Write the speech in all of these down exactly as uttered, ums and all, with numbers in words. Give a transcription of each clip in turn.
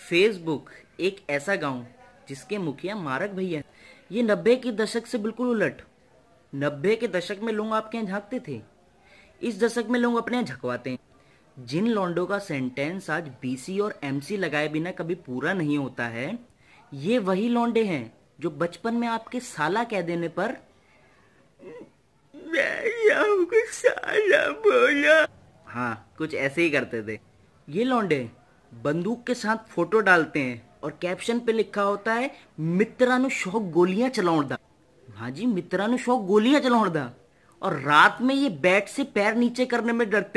Facebook एक ऐसा गांव जिसके मुखिया मारक भैया। ये नब्बे के दशक से बिल्कुल उलट। नब्बे के दशक में लोग आपके यहाँ झांकते थे, इस दशक में लोग अपने यहाँ झकवाते हैं। जिन लौंडों का सेंटेंस आज बीसी और एमसी लगाए बिना कभी पूरा नहीं होता है, ये वही लौंडे हैं जो बचपन में आपके साला कह देने पर साला बोला, हाँ कुछ ऐसे ही करते थे। ये लौंडे बंदूक के साथ फोटो डालते हैं और कैप्शन पे लिखा होता है मित्रानु शौक गोलियां चलाउंदा। हाँ जी, मित्रानु शौक गोलियां चलाउंदा। और रात में ये बेड से पैर नीचे करने में डरते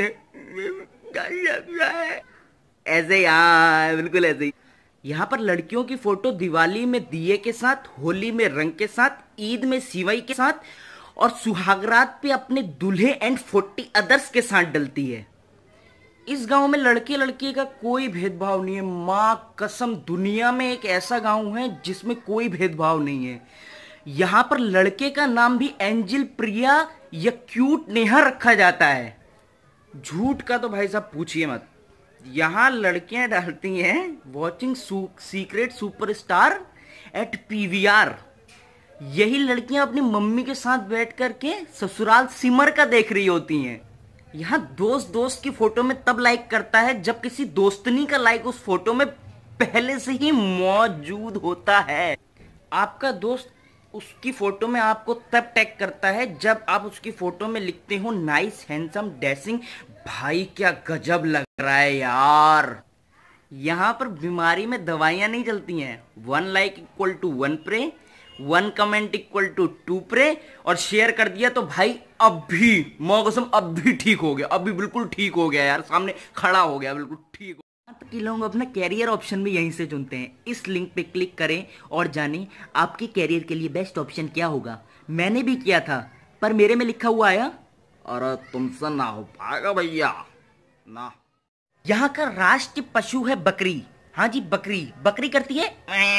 हैं। ऐसे यार, बिल्कुल ऐसे ही। यहाँ पर लड़कियों की फोटो दिवाली में दिए के साथ, होली में रंग के साथ, ईद में सिवई के साथ और सुहागरात पे अपने दूल्हे एंड फोर्टी अदर्स के साथ डलती है। इस गांव में लड़के लड़की का कोई भेदभाव नहीं है। माँ कसम, दुनिया में एक ऐसा गांव है जिसमें कोई भेदभाव नहीं है। यहाँ पर लड़के का नाम भी एंजल प्रिया या क्यूट नेहा रखा जाता है। झूठ का तो भाई साहब पूछिए मत। यहाँ लड़कियां डालती हैं watching secret superstar at PVR. यही लड़कियां अपनी मम्मी के साथ बैठ करके ससुराल सिमर का देख रही होती हैं। यहाँ दोस्त दोस्त की फोटो में तब लाइक करता है जब किसी दोस्तनी का लाइक उस फोटो में पहले से ही मौजूद होता है। आपका दोस्त उसकी फोटो में आपको तब टैग करता है जब आप उसकी फोटो में लिखते हो नाइस हैंडसम डैशिंग। भाई क्या गजब लग रहा है यार। यहाँ पर बीमारी में दवाइयां नहीं चलती हैं। One like equal to one pray, one comment equal to two pray, और शेयर कर दिया तो भाई अब भी मौसम अब भी ठीक हो गया, अब भी बिल्कुल ठीक हो गया यार, सामने खड़ा हो गया, बिल्कुल ठीक हो। तो लोग अपना कैरियर ऑप्शन भी यहीं से चुनते हैं। इस लिंक पे क्लिक करें और जानें आपके कैरियर के लिए बेस्ट ऑप्शन क्या होगा। मैंने भी किया था पर मेरे में लिखा हुआ आया, अरे तुमसे ना हो पाएगा भैया ना। यहाँ का राष्ट्रीय पशु है बकरी। हाँ जी, बकरी बकरी करती है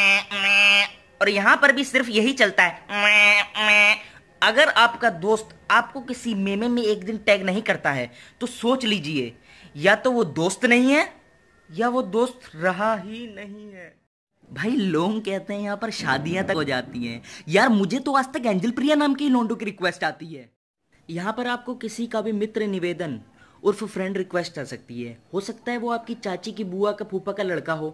और यहाँ पर भी सिर्फ यही चलता है। अगर आपका दोस्त आपको किसी मेमे में एक दिन टैग नहीं करता है तो सोच लीजिए या तो वो दोस्त नहीं है या वो दोस्त रहा ही नहीं है। भाई लोग कहते हैं यहाँ पर शादियां तक हो जाती हैं। यार मुझे तो आज तक एंजल प्रिया नाम की लोंडो की रिक्वेस्ट आती है। यहाँ पर आपको किसी का भी मित्र निवेदन उर्फ फ्रेंड रिक्वेस्ट आ सकती है। हो सकता है वो आपकी चाची की बुआ का फूफा का लड़का हो।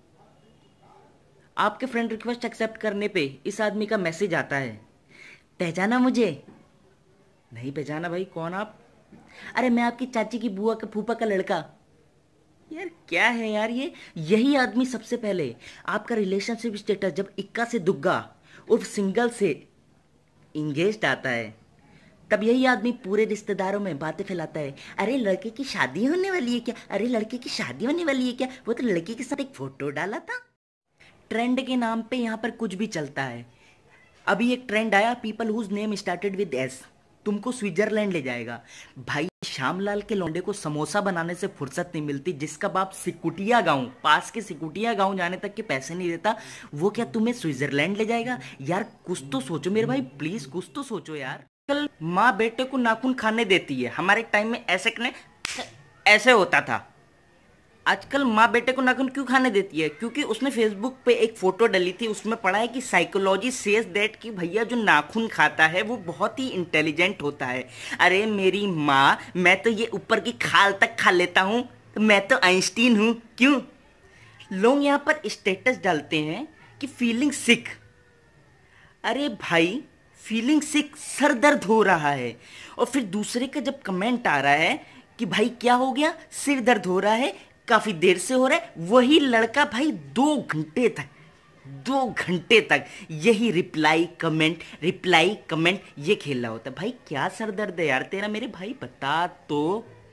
आपके फ्रेंड रिक्वेस्ट एक्सेप्ट करने पे इस आदमी का मैसेज आता है, पहचाना मुझे? नहीं पहचाना भाई, कौन आप? अरे मैं आपकी चाची की बुआ का फूफा का लड़का। यार क्या है यार ये। यही आदमी सबसे पहले आपका रिलेशनशिप स्टेटस जब इक्का से दुग्गा उर्फ सिंगल से इंगेज्ड आता है, तब यही आदमी पूरे रिश्तेदारों में बातें फैलाता है। अरे लड़के की शादी होने वाली है क्या? अरे लड़के की शादी होने वाली है क्या? वो तो लड़के के साथ एक फोटो डाला था। ट्रेंड के नाम पे यहाँ पर कुछ भी चलता है। अभी एक ट्रेंड आया, people whose name started with S, तुमको स्विट्जरलैंड ले जाएगा। भाई श्यामलाल के लौंडे को समोसा बनाने से फुर्सत नहीं मिलती, जिसका बाप सिकुटिया गांव, पास के सिकुटिया गांव जाने तक के पैसे नहीं देता, वो क्या तुम्हें स्विट्जरलैंड ले जाएगा? यार कुछ तो सोचो मेरे भाई, प्लीज कुछ तो सोचो यार। कल माँ बेटे को नाखून खाने देती है, हमारे टाइम में ऐसे कने ऐसे होता था। आजकल माँ बेटे को नाखून क्यों खाने देती है? क्योंकि उसने फेसबुक पे एक फोटो डाली थी, उसमें पढ़ा है कि साइकोलॉजी सेज दैट कि भैया जो नाखून खाता है वो बहुत ही इंटेलिजेंट होता है। अरे मेरी माँ, मैं तो ये ऊपर की खाल तक खा लेता हूँ, तो मैं तो आइंस्टीन हूँ। क्यों? लोग यहाँ पर स्टेटस डालते हैं कि फीलिंग सिक। अरे भाई फीलिंग सिक, सर दर्द हो रहा है, और फिर दूसरे का जब कमेंट आ रहा है कि भाई क्या हो गया, सिर दर्द हो रहा है, काफी देर से हो रहा है, वही लड़का भाई दो घंटे तक दो घंटे तक यही रिप्लाई कमेंट रिप्लाई कमेंट ये खेल रहा होता है। भाई क्या सर दर्द है यार तेरा मेरे भाई, बता तो।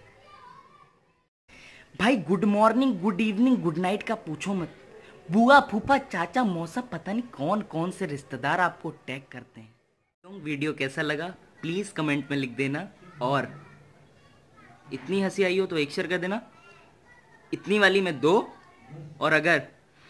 भाई good morning, good evening, good night का पूछो मत। बुआ फूफा चाचा मौसा पता नहीं कौन कौन से रिश्तेदार आपको टैग करते हैं। तो वीडियो कैसा लगा प्लीज कमेंट में लिख देना, और इतनी हंसी आई हो तो एक शेयर कर देना, इतनी वाली में दो, और अगर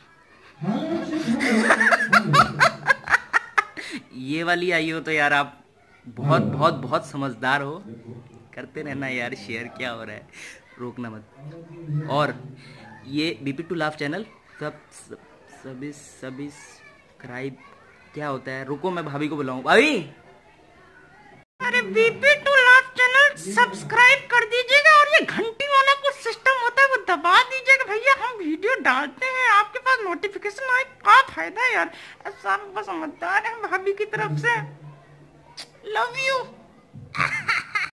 ये वाली आई हो तो यार आप बहुत बहुत बहुत समझदार हो। करते रहना यार शेयर, क्या हो रहा है, रोकना मत। और ये बीपी टू लाफ चैनल सब सब सभी सभी सब्सक्राइब क्या होता है? रुको मैं भाभी को बुलाऊं। भाभी, अरे BP to Labh channel subscribe कर दीजिएगा और ये घंटी वाला कुछ सिस्टम होता है वो दबा दीजिएगा भैया। हम वीडियो डालते हैं आपके पास नोटिफिकेशन आए, क्या फायदा है यार। सब समझदार है भाभी की तरफ से। Love you.